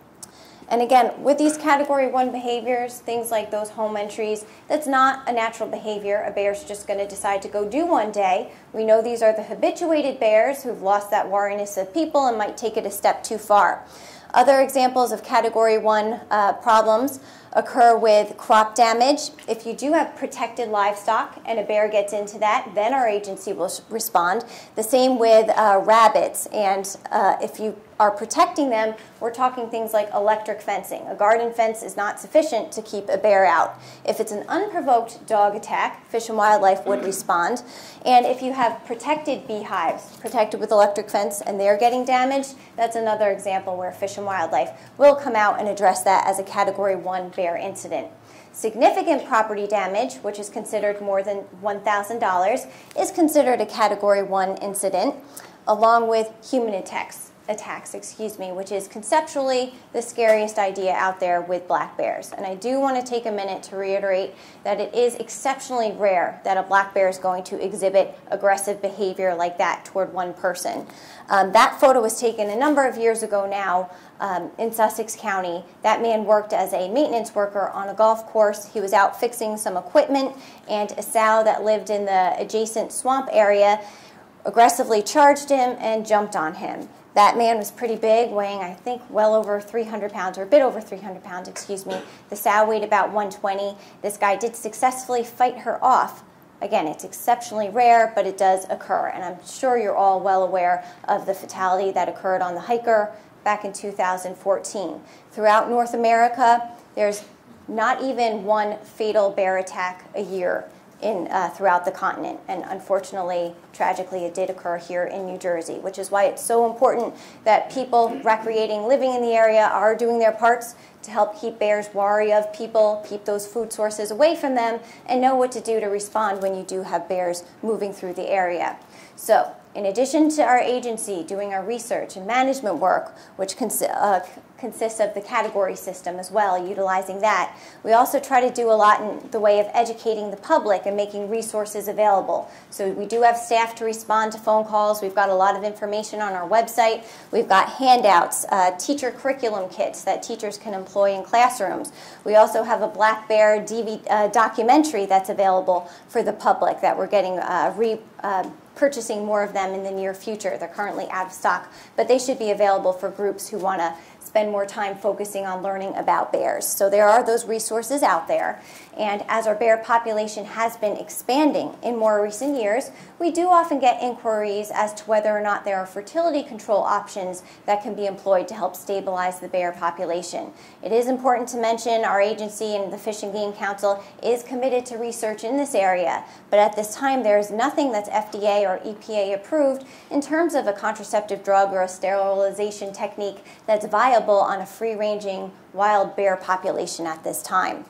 [SPEAKER 2] And again, with these Category one behaviors, things like those home entries, that's not a natural behavior a bear's just going to decide to go do one day. We know these are the habituated bears who've lost that wariness of people and might take it a step too far. Other examples of Category one uh, problems occur with crop damage. If you do have protected livestock and a bear gets into that, then our agency will respond. The same with uh, rabbits, and uh, if you are protecting them, we're talking things like electric fencing. A garden fence is not sufficient to keep a bear out. If it's an unprovoked dog attack, Fish and Wildlife would respond. And if you have protected beehives, protected with electric fence, and they're getting damaged, that's another example where Fish and Wildlife will come out and address that as a Category one bear incident. Significant property damage, which is considered more than one thousand dollars, is considered a Category one incident, along with human attacks. attacks, excuse me, which is conceptually the scariest idea out there with black bears. And I do want to take a minute to reiterate that it is exceptionally rare that a black bear is going to exhibit aggressive behavior like that toward one person. Um, that photo was taken a number of years ago now um, in Sussex County. That man worked as a maintenance worker on a golf course. He was out fixing some equipment, and a sow that lived in the adjacent swamp area aggressively charged him and jumped on him. That man was pretty big, weighing, I think, well over three hundred pounds, or a bit over three hundred pounds, excuse me. The sow weighed about one twenty. This guy did successfully fight her off. Again, it's exceptionally rare, but it does occur, and I'm sure you're all well aware of the fatality that occurred on the hiker back in two thousand fourteen. Throughout North America, there's not even one fatal bear attack a year in uh, throughout the continent, and unfortunately, tragically, it did occur here in New Jersey, which is why it's so important that people recreating, living in the area are doing their parts to help keep bears wary of people, keep those food sources away from them, and know what to do to respond when you do have bears moving through the area. So, in addition to our agency doing our research and management work, which consi uh, consists of the category system as well, utilizing that, we also try to do a lot in the way of educating the public and making resources available. So we do have staff to respond to phone calls. We've got a lot of information on our website. We've got handouts, uh, teacher curriculum kits that teachers can employ in classrooms. We also have a black bear D V D uh, documentary that's available for the public that we're getting uh, re uh, purchasing more of them in the near future. They're currently out of stock, but they should be available for groups who want to spend more time focusing on learning about bears. So there are those resources out there. And as our bear population has been expanding in more recent years, we do often get inquiries as to whether or not there are fertility control options that can be employed to help stabilize the bear population. It is important to mention our agency and the Fish and Game Council is committed to research in this area, but at this time there is nothing that's F D A or E P A approved in terms of a contraceptive drug or a sterilization technique that's viable on a free-ranging wild bear population at this time.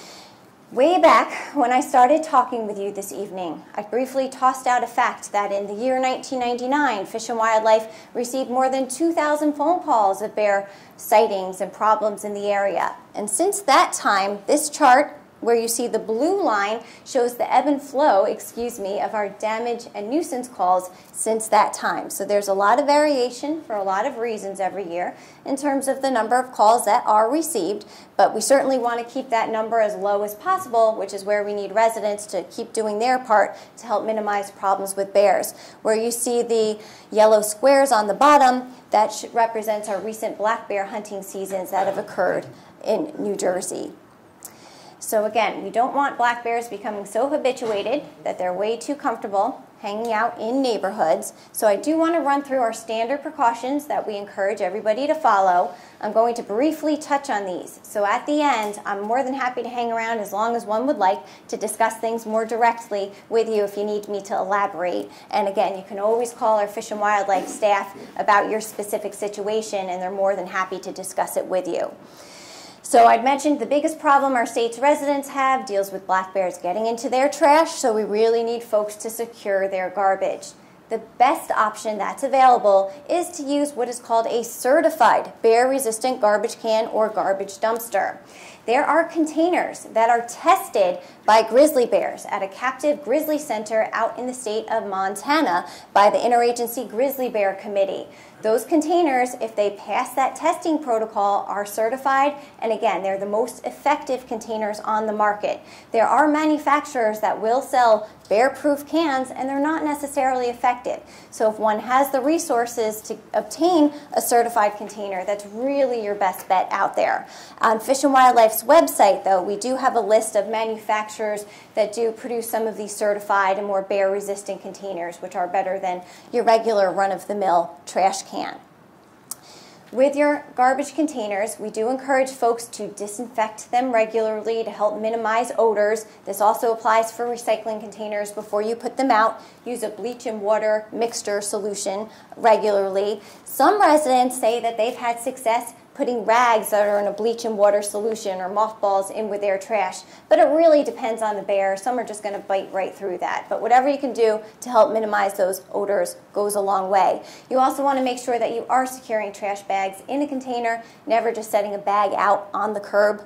[SPEAKER 2] Way back when I started talking with you this evening, I briefly tossed out a fact that in the year nineteen ninety-nine, Fish and Wildlife received more than two thousand phone calls of bear sightings and problems in the area. And since that time, this chart where you see the blue line shows the ebb and flow, excuse me, of our damage and nuisance calls since that time. So there's a lot of variation for a lot of reasons every year in terms of the number of calls that are received, but we certainly want to keep that number as low as possible, which is where we need residents to keep doing their part to help minimize problems with bears. Where you see the yellow squares on the bottom, that represents our recent black bear hunting seasons that have occurred in New Jersey. So again, we don't want black bears becoming so habituated that they're way too comfortable hanging out in neighborhoods. So I do want to run through our standard precautions that we encourage everybody to follow. I'm going to briefly touch on these. So at the end, I'm more than happy to hang around as long as one would like to discuss things more directly with you if you need me to elaborate. And again, you can always call our Fish and Wildlife staff about your specific situation, and they're more than happy to discuss it with you. So I'd mentioned the biggest problem our state's residents have deals with black bears getting into their trash, so we really need folks to secure their garbage. The best option that's available is to use what is called a certified bear-resistant garbage can or garbage dumpster. There are containers that are tested by grizzly bears at a captive grizzly center out in the state of Montana by the Interagency Grizzly Bear Committee. Those containers, if they pass that testing protocol, are certified, and again, they're the most effective containers on the market. There are manufacturers that will sell bear-proof cans, and they're not necessarily effective. So if one has the resources to obtain a certified container, that's really your best bet out there. On Fish and Wildlife's website, though, we do have a list of manufacturers that do produce some of these certified and more bear-resistant containers, which are better than your regular run-of-the-mill trash can. With your garbage containers, we do encourage folks to disinfect them regularly to help minimize odors. This also applies for recycling containers. Before you put them out, use a bleach and water mixture solution regularly. Some residents say that they've had success putting rags that are in a bleach and water solution or mothballs in with their trash, but it really depends on the bear. Some are just going to bite right through that, but whatever you can do to help minimize those odors goes a long way. You also want to make sure that you are securing trash bags in a container, never just setting a bag out on the curb.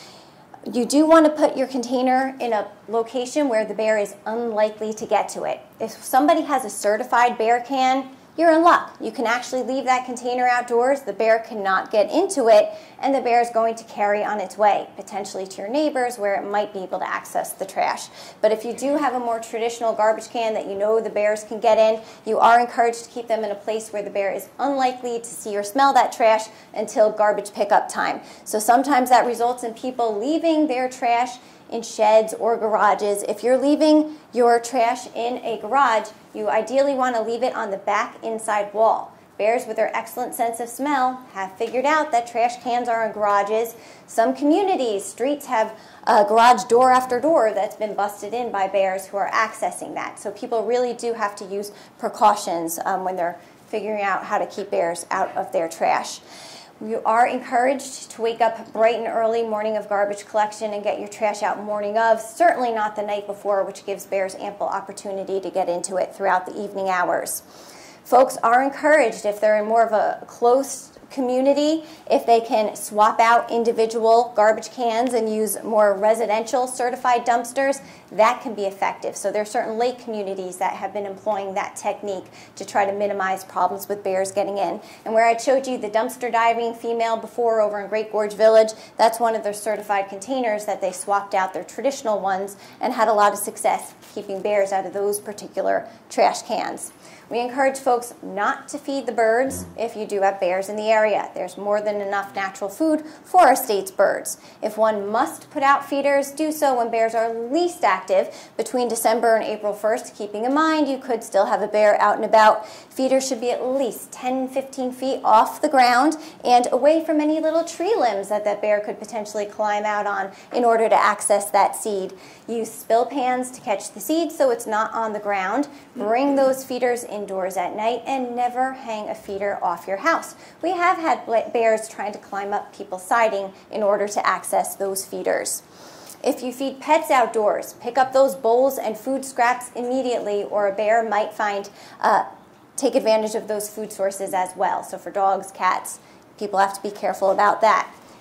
[SPEAKER 2] You do want to put your container in a location where the bear is unlikely to get to it. If somebody has a certified bear can, you're in luck. You can actually leave that container outdoors, the bear cannot get into it, and the bear is going to carry on its way, potentially to your neighbors where it might be able to access the trash. But if you do have a more traditional garbage can that you know the bears can get in, you are encouraged to keep them in a place where the bear is unlikely to see or smell that trash until garbage pickup time. So sometimes that results in people leaving their trash in sheds or garages. If you're leaving your trash in a garage, you ideally want to leave it on the back inside wall. Bears with their excellent sense of smell have figured out that trash cans are in garages. Some communities, streets have a garage door after door that's been busted in by bears who are accessing that. So people really do have to use precautions um, when they're figuring out how to keep bears out of their trash. You are encouraged to wake up bright and early morning of garbage collection and get your trash out morning of, certainly not the night before, which gives bears ample opportunity to get into it throughout the evening hours. Folks are encouraged, if they're in more of a close community, if they can swap out individual garbage cans and use more residential certified dumpsters, that can be effective. So there are certain lake communities that have been employing that technique to try to minimize problems with bears getting in. And where I showed you the dumpster diving female before over in Great Gorge Village, that's one of their certified containers that they swapped out their traditional ones and had a lot of success keeping bears out of those particular trash cans. We encourage folks not to feed the birds if you do have bears in the area. There's more than enough natural food for our state's birds. If one must put out feeders, do so when bears are least active between December and April first, keeping in mind you could still have a bear out and about. Feeders should be at least ten to fifteen feet off the ground and away from any little tree limbs that that bear could potentially climb out on in order to access that seed. Use spill pans to catch the seed so it's not on the ground. Bring those feeders indoors at night and never hang a feeder off your house. We have had bears trying to climb up people's siding in order to access those feeders. If you feed pets outdoors, pick up those bowls and food scraps immediately, or a bear might find uh, take advantage of those food sources as well. So for dogs, cats, people have to be careful about that.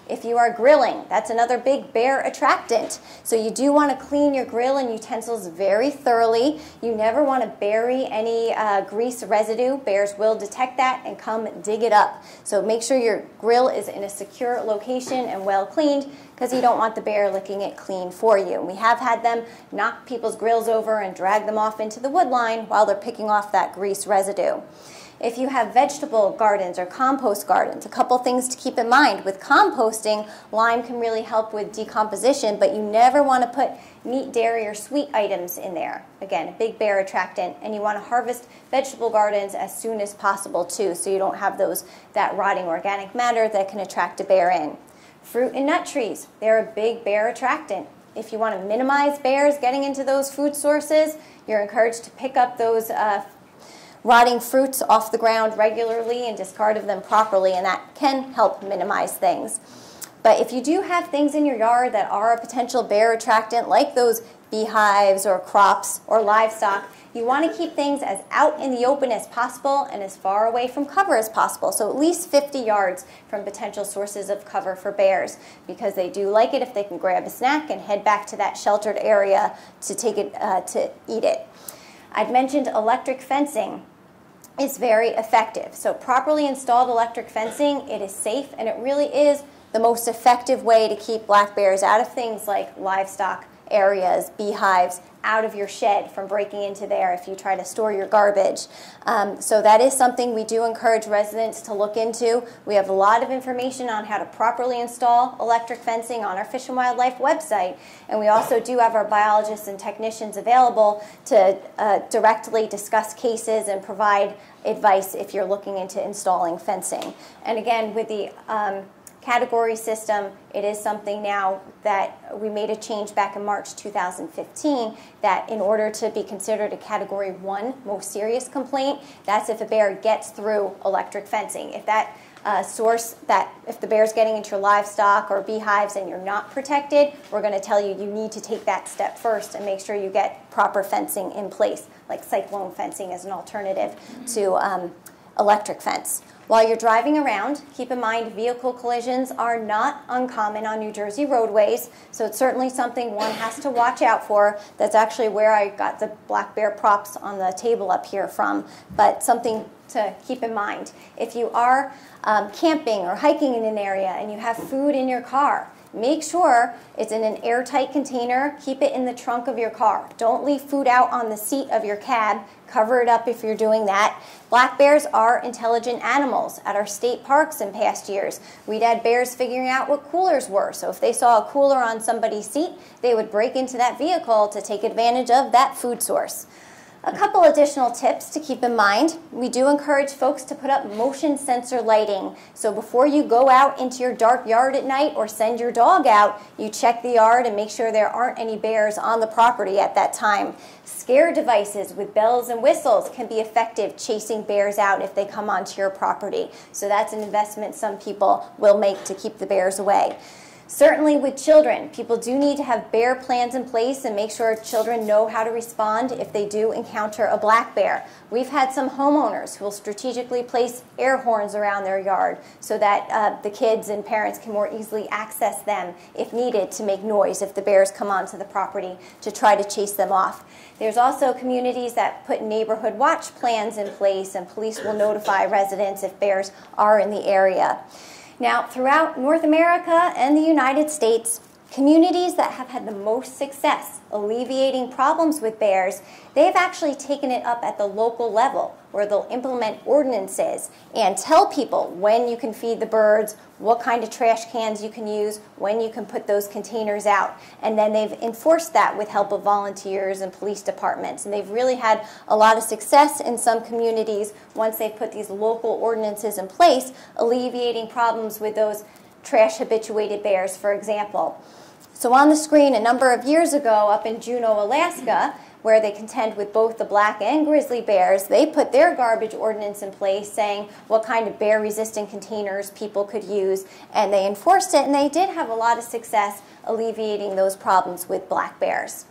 [SPEAKER 2] If you are grilling, that's another big bear attractant. So you do want to clean your grill and utensils very thoroughly. You never want to bury any uh, grease residue. Bears will detect that and come dig it up. So make sure your grill is in a secure location and well cleaned, because you don't want the bear licking it clean for you. We have had them knock people's grills over and drag them off into the wood line while they're picking off that grease residue. If you have vegetable gardens or compost gardens, a couple things to keep in mind. With composting, lime can really help with decomposition, but you never want to put meat, dairy, or sweet items in there. Again, a big bear attractant, and you want to harvest vegetable gardens as soon as possible too, so you don't have those that rotting organic matter that can attract a bear in. Fruit and nut trees, they're a big bear attractant. If you want to minimize bears getting into those food sources, you're encouraged to pick up those uh, rotting fruits off the ground regularly and discard of them properly, and that can help minimize things. But if you do have things in your yard that are a potential bear attractant, like those beehives or crops or livestock, you want to keep things as out in the open as possible and as far away from cover as possible. So at least fifty yards from potential sources of cover for bears, because they do like it if they can grab a snack and head back to that sheltered area to take it uh, to eat it. I'd mentioned electric fencing is very effective. So properly installed electric fencing, it is safe, and it really is the most effective way to keep black bears out of things like livestock areas, beehives, out of your shed from breaking into there if you try to store your garbage. Um, so that is something we do encourage residents to look into. We have a lot of information on how to properly install electric fencing on our Fish and Wildlife website, and we also do have our biologists and technicians available to uh, directly discuss cases and provide advice if you're looking into installing fencing. And again, with the um, category system, it is something now that we made a change back in March two thousand fifteen, that in order to be considered a category one most serious complaint, that's if a bear gets through electric fencing. If that uh, source, that if the bear's getting into your livestock or beehives and you're not protected, we're going to tell you you need to take that step first and make sure you get proper fencing in place, like cyclone fencing as an alternative to um, electric fence. While you're driving around, keep in mind vehicle collisions are not uncommon on New Jersey roadways, so it's certainly something one has to watch out for. That's actually where I got the black bear props on the table up here from, but something to keep in mind. If you are um, camping or hiking in an area and you have food in your car, make sure it's in an airtight container. Keep it in the trunk of your car. Don't leave food out on the seat of your cab. Cover it up if you're doing that. Black bears are intelligent animals. At our state parks in past years, we'd had bears figuring out what coolers were. So if they saw a cooler on somebody's seat, they would break into that vehicle to take advantage of that food source. A couple additional tips to keep in mind. We do encourage folks to put up motion sensor lighting. So before you go out into your dark yard at night or send your dog out, you check the yard and make sure there aren't any bears on the property at that time. Scare devices with bells and whistles can be effective chasing bears out if they come onto your property. So that's an investment some people will make to keep the bears away. Certainly with children, people do need to have bear plans in place and make sure children know how to respond if they do encounter a black bear. We've had some homeowners who will strategically place air horns around their yard so that uh, the kids and parents can more easily access them if needed to make noise if the bears come onto the property to try to chase them off. There's also communities that put neighborhood watch plans in place, and police will notify residents if bears are in the area. Now, throughout North America and the United States, communities that have had the most success alleviating problems with bears, they've actually taken it up at the local level, where they'll implement ordinances and tell people when you can feed the birds, what kind of trash cans you can use, when you can put those containers out. And then they've enforced that with help of volunteers and police departments. And they've really had a lot of success in some communities once they've put these local ordinances in place, alleviating problems with those trash habituated bears, for example. So on the screen, a number of years ago up in Juneau, Alaska, where they contend with both the black and grizzly bears, they put their garbage ordinance in place saying what kind of bear-resistant containers people could use, and they enforced it, and they did have a lot of success alleviating those problems with black bears.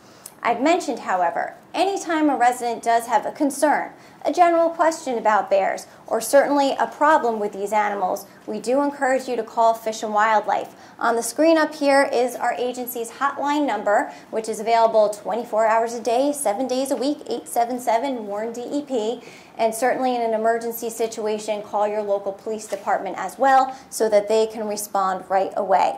[SPEAKER 2] I'd mentioned, however, anytime a resident does have a concern, a general question about bears, or certainly a problem with these animals, we do encourage you to call Fish and Wildlife. On the screen up here is our agency's hotline number, which is available twenty-four hours a day, seven days a week, eight seven seven, warn D E P. And certainly in an emergency situation, call your local police department as well so that they can respond right away.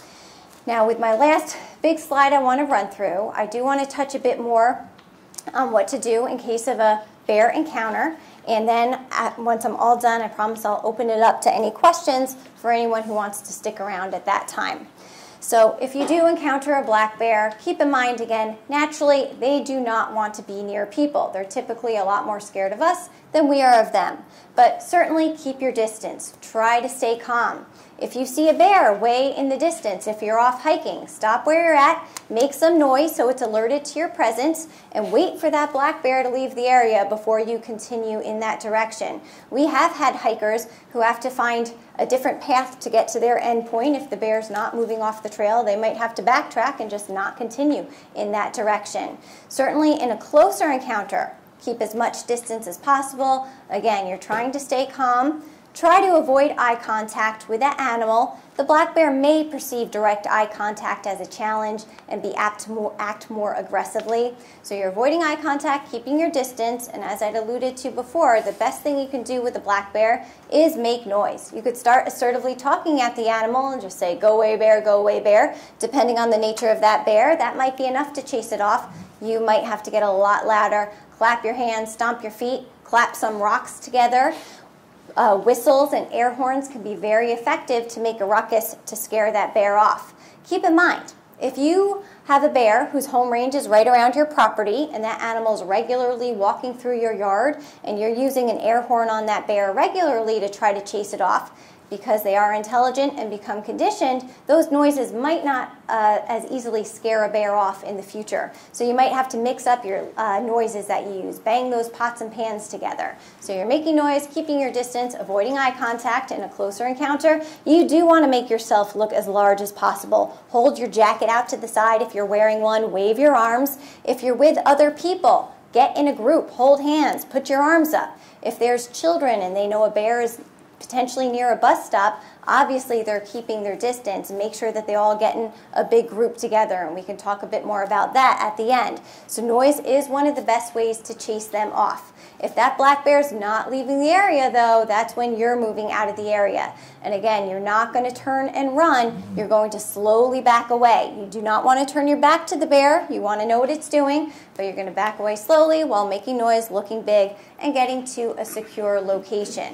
[SPEAKER 2] Now, with my last big slide I want to run through, I do want to touch a bit more on what to do in case of a bear encounter. And then at, once I'm all done, I promise I'll open it up to any questions for anyone who wants to stick around at that time. So if you do encounter a black bear, keep in mind again, naturally, they do not want to be near people. They're typically a lot more scared of us than we are of them. But certainly keep your distance. Try to stay calm. If you see a bear way in the distance, if you're off hiking, stop where you're at, make some noise so it's alerted to your presence, and wait for that black bear to leave the area before you continue in that direction. We have had hikers who have to find a different path to get to their end point. If the bear's not moving off the trail, they might have to backtrack and just not continue in that direction. Certainly in a closer encounter, keep as much distance as possible. Again, you're trying to stay calm. Try to avoid eye contact with that animal. The black bear may perceive direct eye contact as a challenge and be apt to more, act more aggressively. So you're avoiding eye contact, keeping your distance, and as I'd alluded to before, the best thing you can do with a black bear is make noise. You could start assertively talking at the animal and just say, "Go away, bear, go away, bear." Depending on the nature of that bear, that might be enough to chase it off. You might have to get a lot louder, clap your hands, stomp your feet, clap some rocks together. Uh, whistles and air horns can be very effective to make a ruckus to scare that bear off. Keep in mind, if you have a bear whose home range is right around your property and that animal is regularly walking through your yard and you're using an air horn on that bear regularly to try to chase it off, because they are intelligent and become conditioned, those noises might not uh, as easily scare a bear off in the future. So you might have to mix up your uh, noises that you use. Bang those pots and pans together. So you're making noise, keeping your distance, avoiding eye contact in a closer encounter. You do want to make yourself look as large as possible. Hold your jacket out to the side if you're wearing one. Wave your arms. If you're with other people, get in a group. Hold hands. Put your arms up. If there's children and they know a bear is potentially near a bus stop, obviously they're keeping their distance, and make sure that they all get in a big group together, and we can talk a bit more about that at the end. So noise is one of the best ways to chase them off. If that black bear is not leaving the area though, that's when you're moving out of the area. And again, you're not going to turn and run, you're going to slowly back away. You do not want to turn your back to the bear, you want to know what it's doing, but you're going to back away slowly while making noise, looking big, and getting to a secure location.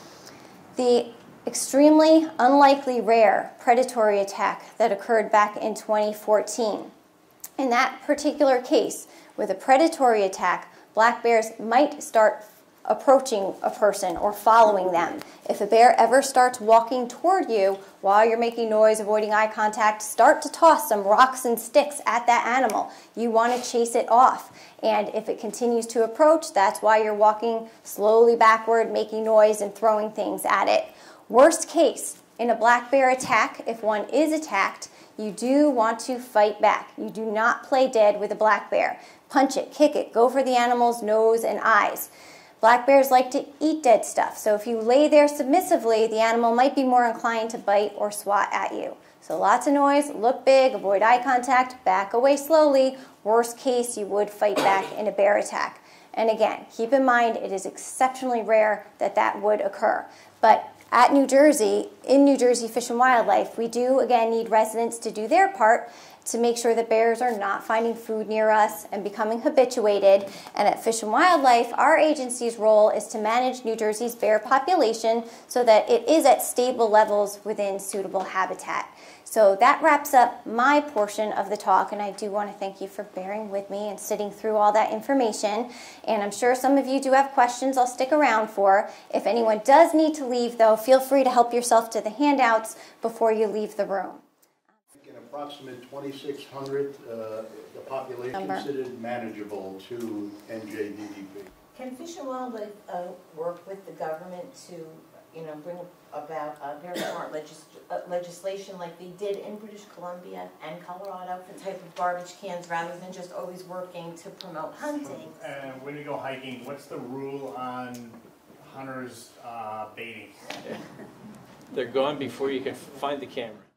[SPEAKER 2] The extremely unlikely rare predatory attack that occurred back in twenty fourteen. In that particular case, with a predatory attack, black bears might start approaching a person or following them. If a bear ever starts walking toward you while you're making noise, avoiding eye contact, start to toss some rocks and sticks at that animal. You want to chase it off. And if it continues to approach, that's why you're walking slowly backward, making noise and throwing things at it. Worst case, in a black bear attack, if one is attacked, you do want to fight back. You do not play dead with a black bear. Punch it, kick it, go for the animal's nose and eyes. Black bears like to eat dead stuff, so if you lay there submissively, the animal might be more inclined to bite or swat at you. So lots of noise, look big, avoid eye contact, back away slowly. Worst case, you would fight back in a bear attack. And again, keep in mind it is exceptionally rare that that would occur. But at New Jersey, in New Jersey Fish and Wildlife, we do again need residents to do their part to make sure that bears are not finding food near us and becoming habituated. And at Fish and Wildlife, our agency's role is to manage New Jersey's bear population so that it is at stable levels within suitable habitat. So that wraps up my portion of the talk, and I do want to thank you for bearing with me and sitting through all that information. And I'm sure some of you do have questions I'll stick around for. If anyone does need to leave, though, feel free to help yourself to the handouts before you leave the room.
[SPEAKER 3] In approximate twenty-six hundred, uh, the population
[SPEAKER 2] Number.
[SPEAKER 3] considered manageable to N J D E P.
[SPEAKER 4] Can Fish and Wildlife uh, work with the government to you know, bring about uh, very smart legis uh, legislation like they did in British Columbia and Colorado for type of garbage cans rather than just always working to promote hunting.
[SPEAKER 5] And when you go hiking, what's the rule on hunters uh, baiting?
[SPEAKER 6] They're gone before you can find the camera.